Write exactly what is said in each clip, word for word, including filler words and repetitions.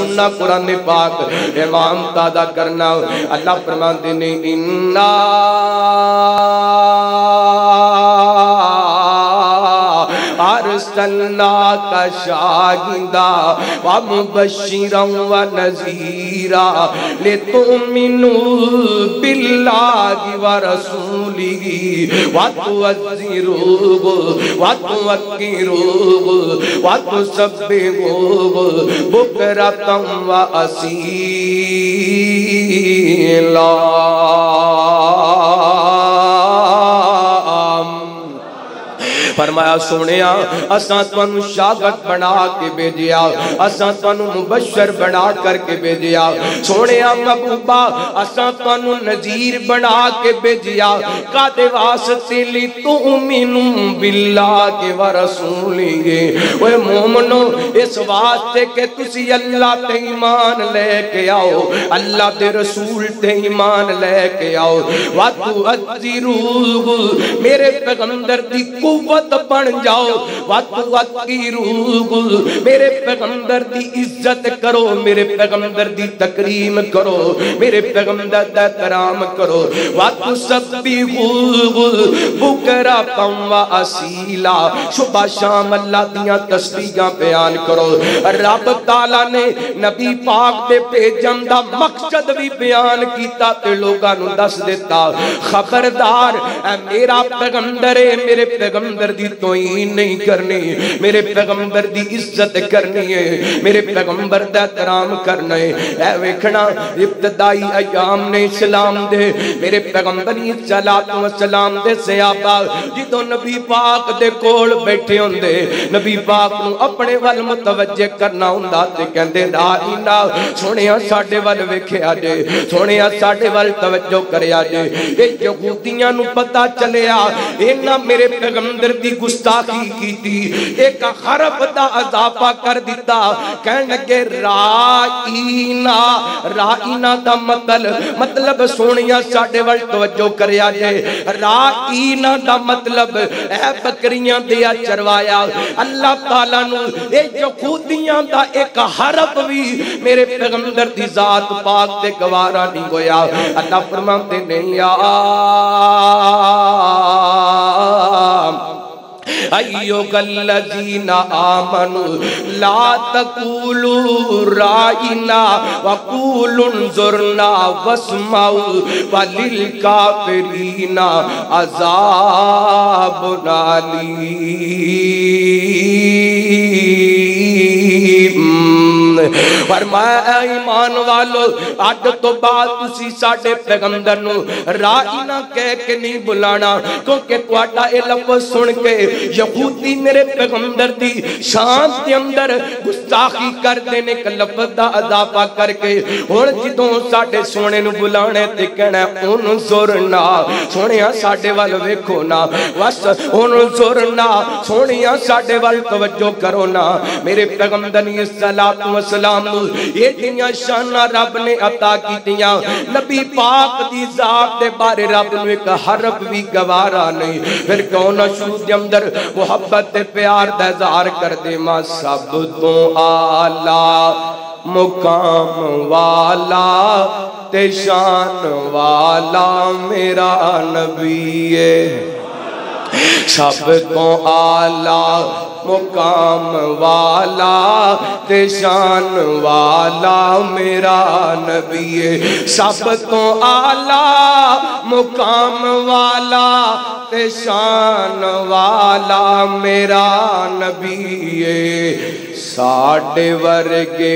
سننا قرآن پاک امام تازہ کرنا اللہ فرماتے نے انا ارسلناک شاہدا ومبشرا ونذیرا لتؤمنوا باللہ ورسولہ وتعزروہ وتوقروہ وتسبحوہ بکرۃ واصیلا۔ فرمایا سونیا اساں تانوں شاگرد بنا کے بھیجیا، اساں تانوں مبشر بنا کر کے بھیجیا، سونیا محبوبا اساں تانوں نذیر بنا کے بھیجیا، کادے واسطے لی تؤمنوا باللہ ورسولہ، اے مومنو اس واسطے کہ تسی اللہ تے ایمان لے کے آؤ، اللہ دے رسول تے ایمان لے کے آؤ، وَتُعَذِّرُوهُ میرے پیغمبر دی قوت بن جاؤ، وَتُوَقِّرُوهُ میرے پیغمبر دی عزت کرو، میرے پیغمبر دی تکریم کرو، میرے پیغمبر دا احترام کرو، وَتُسَبِّحُوهُ بُکرۃ وَأَصِیلا صبح شام اللہ دیاں تسبیحاں بیان کرو۔ رب تعالیٰ نے نبی پاک دے بھیجن دا مقصد بھی بیان کیتا تے لوگاں نوں دس دیتا، خبردار اے میرا پیغمبر ہے، میرے پیغمبر دی توہین نہیں کرنی، میرے پیغمبر دی عزت کرنی ہے، میرے پیغمبر دا احترام کرنا ہے۔ اے ویکھنا ابتدائی ایام نے اسلام دے میرے پیغمبر صلاۃ و سلام دے صحابہ جدوں نبی پاک دے کول بیٹھے ہوندے، نبی پاک نو اپنے ول متوجہ کرنا ہوندا تے کہندے دائنا سونیا ساڈے ول ویکھیا جے، سونیا ساڈے ول توجہ کریا جے۔ اے یہودیاں نو پتہ چلیا انہاں میرے پیغمبر دی گستاخی کیتی، ایک حرف دا اضافہ کر دیتا، کہنے لگے رائینا، رائینا دا مطلب مطلب سونیا ساڈے ول توجہ کریا جے، رائینا دا مطلب اے بکریاں دیا چروایا۔ اللہ تعالیٰ نو اے یہودیاں دا ایک حرف بھی میرے پیغمبر دی ذات پاک دے گوارا نہیں ہویا۔ اللہ فرماتے نہیں یا ایھا الذین آمنوا لا تقولوا رائنا وقولوا انظرنا واسمعوا وللکافرین عذاب علیم۔ فرمایا ایمان والو آج تو بعد تسی ساڈے پیغمبر نو رائنا کہہ کے نہیں بلانا، کیونکہ تواڈا اے لفظ سن کے یہودی میرے پیغمبر دی شان دے اندر گستاخی کر دینے کا لفظ دا اضافہ کر کے ہن جدوں ساڈے سونے نو بلانے تے کہنا انظرنا سونیا ساڈے ول ویکھو نا، بس انظرنا سونیا ساڈے ول توجہ کرو نا۔ میرے پیغمبر نے صلاۃ و سلام یہ دنیا شانہ رب نے عطا کی دیا، نبی پاک دی ذات دے بارے رب نے ایک حرف بھی گوارا نہیں، پھر کون شروع دے اندر محبت پیار دا اظہار کر دے۔ ماں سب تو آلہ مقام والا تے شان والا میرا نبی ہے، سب تو آلہ مقام والا تے شان والا میرا نبی ہے، سب تو آلہ مقام والا تے شان والا میرا نبی ہے، ساڈے ورگے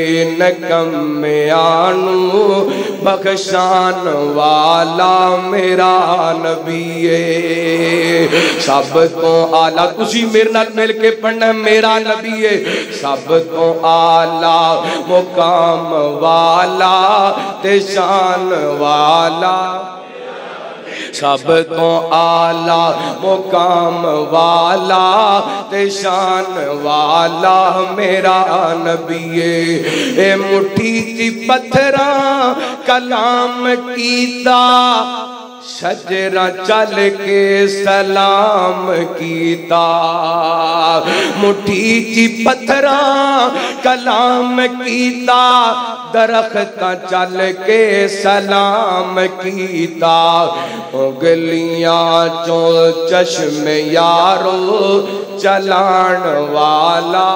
نکمیانو بخشان والا میرا نبی ہے، سب تو آلہ تسی میرے نال مل کے پڑھنا میرا نبی ہے، سب تو آلہ مقام والا تے شان والا، سب تو آلہ مقام والا تے شان والا میرا نبی ہے۔ اے مٹھی تی پتھراں کلام کیتا شجرہ چل کے سلام کیتا مٹھی چی پتھراں کلام کیتا درختہ چل کے سلام کیتا گلیاں چو چشم یارو چلان والا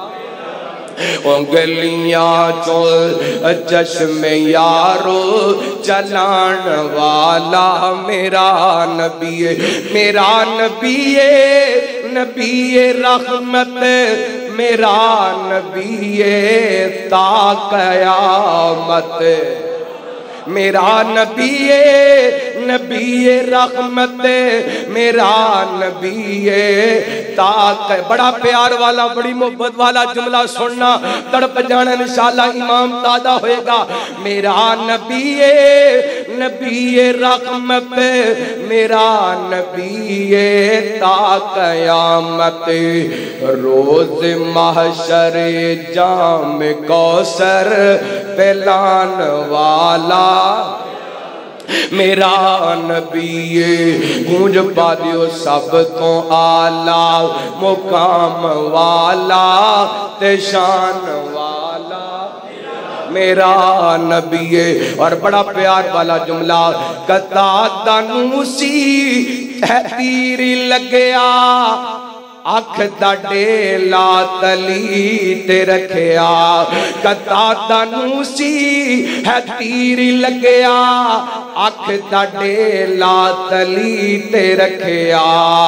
گلیاں چو چشم یارو چلان والا میرا نبی میرا نبی نبی رحمت میرا نبی تا قیامت میرا نبی نبی رحمت میرا نبی تاک بڑا پیار والا بڑی محبت والا جملہ سننا تڑپ جانا انشاءاللہ امام تازہ ہوئے گا میرا نبی نبی رحمت میرا نبی تا قیامت روز محشر جام کوثر پلان والا میرا نبی گونج پا دیو سب تو آلہ مقام والا تے شان والا میرا نبی اور بڑا پیار والا جملہ قطع دانوسی تحتیری لگیا آنکھ دا ڈیلا تلی تے رکھیا قطع دانوسی ہے تیری لگیا آنکھ دا ڈیلا تلی تے رکھیا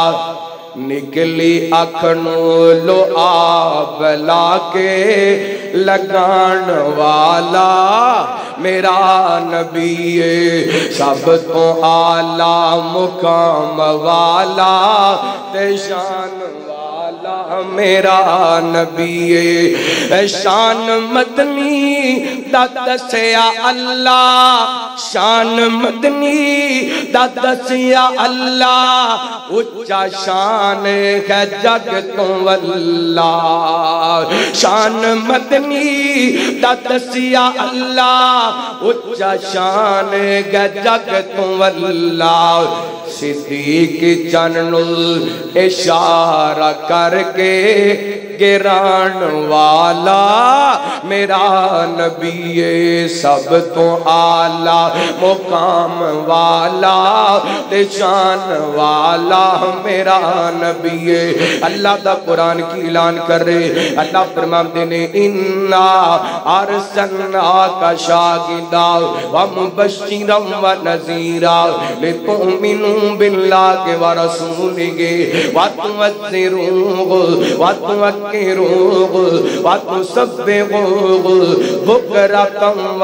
نکلی اکھنو لو آب لا کے لگان والا میرا نبی سب تو آلہ مقام والا تے شان والا میرا نبی شان مدنی دا دسیا اللہ شان مدنی دا دسیا اللہ اچھا شان ہے جگ تو واللہ شان مدنی دا دسیا اللہ اچھا شان ہے جگ تو واللہ صدیق جنن اشارہ کر کے گران والا میرا نبی سب تو آلہ مقام والا تے شان والا میرا نبی اللہ دا قرآن کی اعلان کر رہے اللہ فرماتے نے انا ارسلناک شاہدا و مبشرا و نذیرا لتؤمنوا باللہ و رسولہ و تؤزروہ و تذکروہ و تسبحوہ بکرۃ و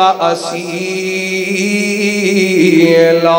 اصیلا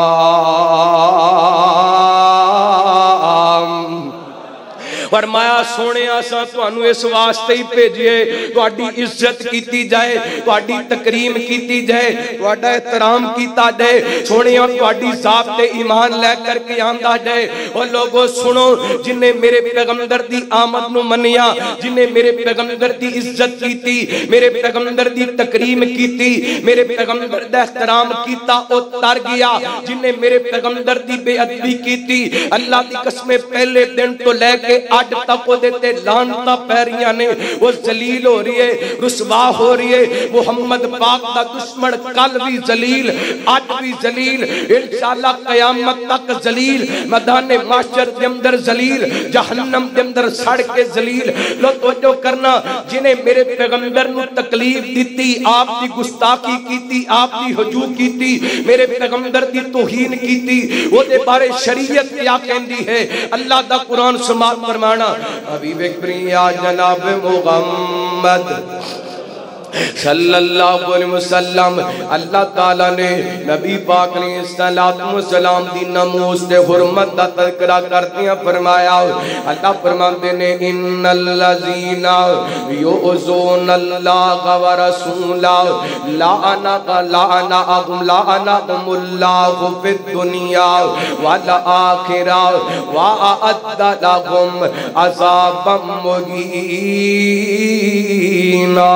فرمایا سونے آسا تو انو اس واسطے ہی بھیجئے تو اڈی عزت کیتی جائے تو اڈی تکریم کیتی جائے تو اڈا احترام کیتا جائے سونے اور تو اڈی ذات تے ایمان لے کر کے آندہ جائے اور لوگوں سنو جنہیں میرے پیغمبر دی آمد نو منیا جنہیں میرے پیغمبر دی عزت کیتی میرے پیغمبر دی تکریم کیتی میرے پیغمبر دا احترام کیتا او تر گیا جنہیں میرے پیغمبر دی بے ادبی کیتی اللہ دی قسمیں پہلے دن تو لے کے آج تک وہ دیتے لانتا پیریاں نے وہ ذلیل ہو رہی ہے رسوا ہو رہی ہے محمد پاک دا دشمن کل بھی ذلیل آج بھی ذلیل انشاءاللہ قیامت تک ذلیل میدان معاشر دے اندر ذلیل جہنم دے اندر سڑ کے ذلیل لو توجہ کرنا جنہیں میرے پیغمبر نو تکلیف دیتی آپ دی گستاخی کیتی آپ دی حجو کیتی میرے پیغمبر دی توہین کیتی وہ دے بارے شریعت کیا کہندی ہے اللہ دا قرآن سماعت فرمانا حبیب اکبری یا جناب محمد صلی اللہ علیہ وسلم اللہ تعالیٰ نے نبی پاک نے صلاۃ و سلام دی نموز تے حرمت دا تذکرہ کرتے ہیں فرمایا اللہ فرماتے نے ان الذین یؤذون اللہ و رسولہ لعنک لعنہم لعنہم اللہ فی الدنیا والآخرہ واعد لهم عذابا مہینا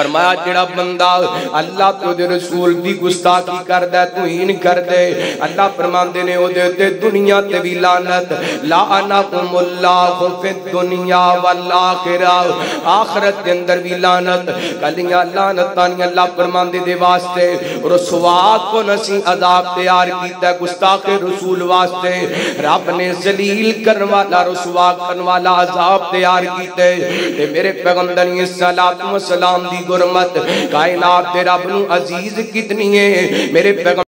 فرمایا جڑا بندہ اللہ تو دے رسول دی گستاخی کردا ہے توہین کردے اللہ فرماندے نے او دے تے دنیا تے وی لعنت لعنکم اللہ فی الدنیا والآخرہ آخرت دے اندر وی لعنت کلیاں لعنتاں اللہ فرماندے دے واسطے رسوا کو نسی عذاب تیار کیتا ہے گستاخ رسول واسطے رب نے ذلیل کرن والا رسوا کرن والا عذاب تیار کیتے تے میرے پیغمبر علیہ الصلوۃ والسلام دی گرمت کائنات دے رب نو عزیز کتنی ہے میرے پیغمبر